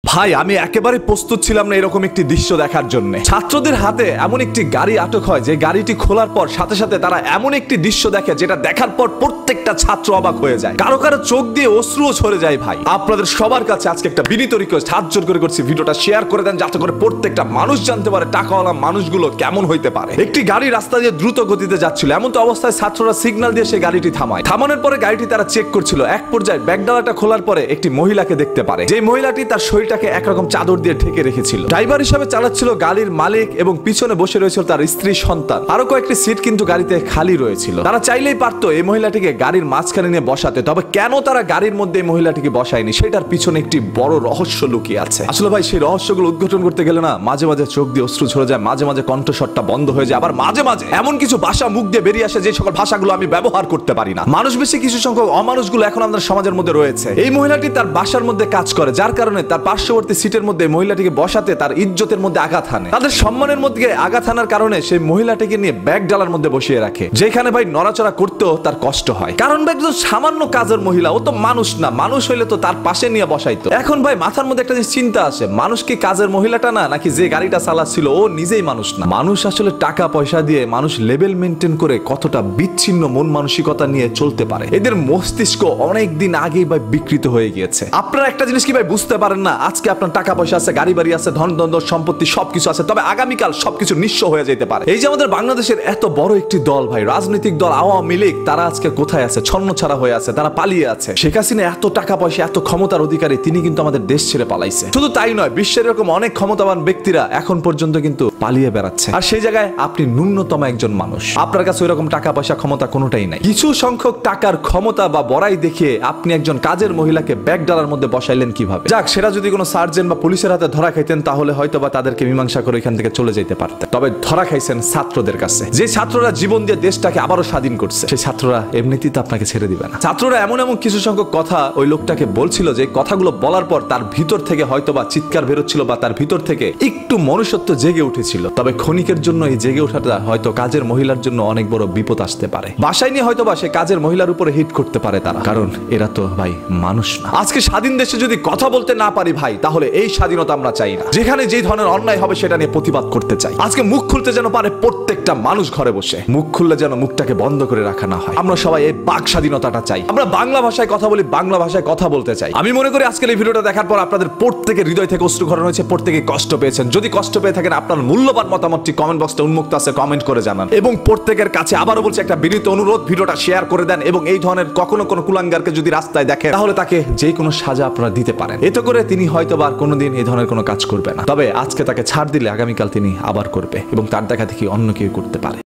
ভাই আমি একেবারে প্রস্তুত ছিলাম না এরকম একটি দৃশ্য দেখার জন্য। ছাত্রদের হাতে এমন একটি গাড়ি আটক হয় যে গাড়িটি খোলার পর সাথে সাথে তারা এমন একটি দৃশ্য দেখে যেটা দেখার পর প্রত্যেকটা ছাত্র অবাক হয়ে যায়, কারো কারো চোখ দিয়ে অশ্রুও ঝরে যায়। ভাই আপনাদের সবার কাছে আজকে একটা বিনীত রিকোয়েস্ট, হাত জোর করে করছি, ভিডিওটা শেয়ার করে দেন যাতে করে প্রত্যেকটা মানুষ জানতে পারে টাকাওয়ালা মানুষগুলো কেমন হইতে পারে। একটি গাড়ি রাস্তা দিয়ে দ্রুত গতিতে যাচ্ছিল, এমন তো অবস্থায় ছাত্ররা সিগন্যাল দিয়ে সেই গাড়িটি থামায়। থামানোর পরে গাড়িটি তারা চেক করছিল। এক পর্যায়ে ব্যাগডালাটা খোলার পরে একটি মহিলাকে দেখতে পারে, যে মহিলাটি তার শরীরটাকে একরকম চাদর দিয়ে ঢেকে রেখেছিল। ড্রাইভার হিসেবে চালাচ্ছিল গাড়ির মালিক এবং পিছনে বসে রয়েছিল তার স্ত্রী সন্তান। আরো কয়েকটি সিট কিন্তু গাড়িতে খালি রয়েছিল। তারা চাইলেই পারতো এই মহিলাটিকে গাড়ির মাঝখানে নিয়ে বসাতে, তবে কেন তারা গাড়ির মধ্যে এই মহিলাটিকে বসায়নি সেটার পিছনে একটি বড় রহস্য লুকিয়ে আছে। আসলে ভাই সেই রহস্যগুলো উদ্ঘাটন করতে গেলে না মাঝে মাঝে চোখ দিয়ে অশ্রু ঝরে যায়, মাঝে মাঝে কণ্ঠস্বরটা বন্ধ হয়ে যায়, আবার মাঝে মাঝে এমন কিছু ভাষা মুখ দিয়ে বেরিয়ে আসে যে সকল ভাষাগুলো আমি ব্যবহার করতে পারি না। মানুষ বেশি কিছু সংখ্যক অমানুষগুলো এখন আমাদের সমাজের মধ্যে রয়েছে। এই মহিলাটি তার বাসার মধ্যে কাজ করে, যার কারণে তার পার্শ্ববর্তী সিটের মধ্যে মহিলাটিকে বসাতে তার ইজ্জতের মধ্যে আঘাত হানে। তাদের সম্মানের মধ্যে আঘাত হানার কারণে সেই মহিলাটিকে নিয়ে ব্যাগ ডালার মধ্যে বসিয়ে রাখে, যেখানে ভাই নড়াচড়া করতেও তার কষ্ট হয়। কারণ ভাই একজন সামান্য কাজের মহিলা, ও তো মানুষ না, মানুষ হইলে তো তার পাশে নিয়ে বসাইতো। এখন ভাই মাথার মধ্যে একটা জিনিস চিন্তা আসে, মানুষ কি কাজের মহিলাটা না, নাকি যে গাড়িটা চালাচ্ছিল ও নিজেই মানুষ না? মানুষ আসলে টাকা পয়সা দিয়ে মানুষ লেভেল মেনটেন করে কতটা বিচ্ছিন্ন মন মানসিকতা নিয়ে চলতে পারে, এদের মস্তিষ্ক অনেক দিন আগেই ভাই বিকৃত হয়ে গিয়েছে। আপনারা একটা জিনিস কি ভাই বুঝতে পারেন না, আজকে আপনার টাকা পয়সা আছে, গাড়ি বাড়ি আছে, ধন দন্দর সম্পত্তি সবকিছু আছে, তবে আগামীকাল সবকিছু নিঃস্ব হয়ে যেতে পারে। এই যে আমাদের বাংলাদেশের এত বড় একটি দল ভাই, রাজনৈতিক দল আওয়ামী লীগ, তারা আজকে কোথায় আছে? ছন্নছাড়া হয়ে আছে, তারা পালিয়ে আছে। শেখ হাসিনা এত টাকা পয়সা এত ক্ষমতার অধিকারী, তিনি কিন্তু আমাদের দেশ ছেড়ে পালাইছে। শুধু তাই নয়, বিশ্বের এরকম অনেক ক্ষমতাবান ব্যক্তিরা এখন পর্যন্ত কিন্তু পালিয়ে বেড়াচ্ছে। আর সেই জায়গায় আপনি ন্যূনতম একজন মানুষ, আপনার কাছে ওইরকম টাকা পয়সা ক্ষমতা কোনোটাই নাই। কিছু সংখ্যক টাকার ক্ষমতা বা বড়াই দেখিয়ে আপনি একজন কাজের মহিলাকে ব্যাগ ডালার মধ্যে বসাইলেন কিভাবে? যাক, সেটা যদি কোনো সার্জেন্ট বা পুলিশের হাতে ধরা খাইতেন তাহলে হয়তো বা তাদেরকে মীমাংসা করে এখান থেকে চলে যেতে পারতেন। তবে ধরা খাইছেন ছাত্রদের কাছে, যে ছাত্ররা জীবন দিয়ে দেশটাকে আবারও স্বাধীন করছে। সেই ছাত্ররা এমনিতেই তো আপনাকে ছেড়ে দিবে না। ছাত্ররা এমন এমন কিছু সংখ্যক কথা ওই লোকটাকে বলছিল যে কথাগুলো বলার পর তার ভিতর থেকে হয়তো বা চিৎকার বেরোচ্ছিল বা তার ভিতর থেকে একটু মনুষ্যত্ব জেগে উঠেছিল। তবে ক্ষণিকের জন্য এই জেগে ওঠাটা হয়তো কাজের মহিলার জন্য অনেক বড় বিপদ আসতে পারে। বাসায় নিয়ে হয়তো বা সে কাজের মহিলার উপরে হিট করতে পারে তারা, কারণ এরা তো ভাই মানুষ না। আজকে স্বাধীন দেশে যদি কথা বলতে না পারি ভাই, তাহলে এই স্বাধীনতা আমরা চাই না। যেখানে যে ধরনের অন্যায় হবে সেটা নিয়ে প্রতিবাদ করতে চাই। আজকে মুখ খুলতে যেন পারে প্রত্যেকটা মানুষ ঘরে বসে, মুখ খুললে যেন মুখটাকে বন্ধ করে রাখা না হয়। আমরা সবাই এই বাক স্বাধীনতাটা চাই। আমরা বাংলা ভাষায় কথা বলি, বাংলা ভাষায় কথা বলতে চাই। আমি মনে করি আজকের এই ভিডিওটা দেখার পর আপনাদের প্রত্যেকের হৃদয় থেকে অশ্রু ঝরানো হয়েছে, প্রত্যেকে কষ্ট পেয়েছেন। যদি কষ্ট পেয়ে থাকেন, আপনার মূল্যবান মতামতটি কমেন্ট বক্সে উন্মুক্ত আছে, কমেন্ট করে জানান। এবং প্রত্যেকের কাছে আবারও বলছি, একটা বিনীত অনুরোধ, ভিডিওটা শেয়ার করে দেন এবং এই ধরনের কখনো কোনো কুলাঙ্গারকে যদি রাস্তায় দেখেন তাহলে তাকে যে কোনো সাজা আপনারা দিতে পারেন। এতে করে তিনি হয়তো বা কোনোদিন এই ধরনের কোনো কাজ করবে না। তবে আজকে তাকে ছাড় দিলে আগামীকাল তিনি আবার করবে এবং তার দেখা দেখি অন্য কেউ করতে পারে।